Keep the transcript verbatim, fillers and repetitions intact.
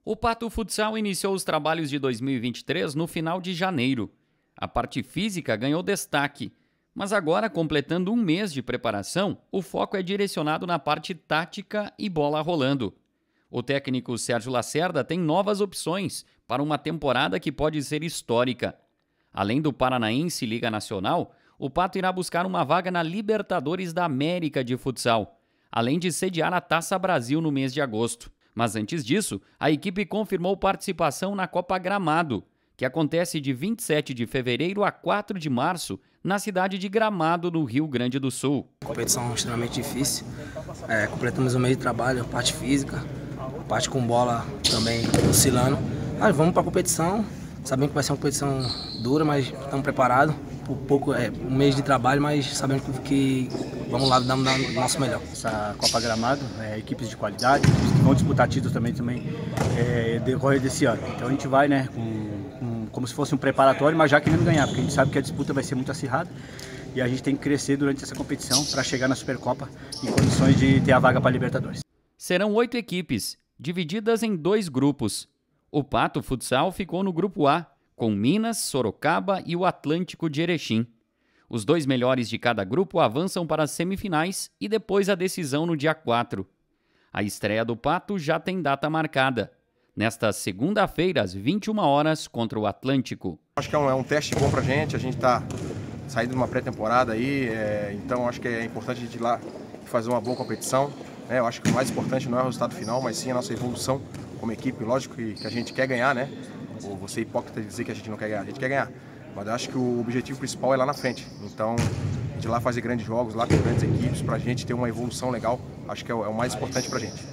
O Pato Futsal iniciou os trabalhos de dois mil e vinte e três no final de janeiro. A parte física ganhou destaque, mas agora, completando um mês de preparação, o foco é direcionado na parte tática e bola rolando. O técnico Sérgio Lacerda tem novas opções para uma temporada que pode ser histórica. Além do Paranaense Liga Nacional, o Pato irá buscar uma vaga na Libertadores da América de Futsal, além de sediar a Taça Brasil no mês de agosto. Mas antes disso, a equipe confirmou participação na Copa Gramado, que acontece de vinte e sete de fevereiro a quatro de março, na cidade de Gramado, no Rio Grande do Sul. Competição extremamente difícil, é, completamos o mês de trabalho, parte física, parte com bola também oscilando. Mas vamos para a competição, sabendo que vai ser uma competição dura, mas estamos preparados. Por pouco, é, um mês de trabalho, mas sabendo que, que vamos lá dar o nosso melhor. Essa Copa Gramado, é, equipes de qualidade, equipes que vão disputar títulos também, também é, decorrer desse ano. Então a gente vai, né, com, com, como se fosse um preparatório, mas já querendo ganhar, porque a gente sabe que a disputa vai ser muito acirrada e a gente tem que crescer durante essa competição para chegar na Supercopa em condições de ter a vaga para a Libertadores. Serão oito equipes, divididas em dois grupos. O Pato Futsal ficou no grupo A, com Minas, Sorocaba e o Atlântico de Erechim. Os dois melhores de cada grupo avançam para as semifinais e depois a decisão no dia quatro. A estreia do Pato já tem data marcada. Nesta segunda-feira, às vinte e uma horas, contra o Atlântico. Acho que é um, é um teste bom pra gente, a gente está saindo de uma pré-temporada aí, é, então acho que é importante a gente ir lá e fazer uma boa competição. Né? Eu acho que o mais importante não é o resultado final, mas sim a nossa evolução como equipe. Lógico que, que a gente quer ganhar, né? Ou você é hipócrita de dizer que a gente não quer ganhar, a gente quer ganhar. Mas eu acho que o objetivo principal é lá na frente. Então, a gente ir lá fazer grandes jogos, lá com grandes equipes, pra gente ter uma evolução legal, acho que é o, é o mais importante pra gente.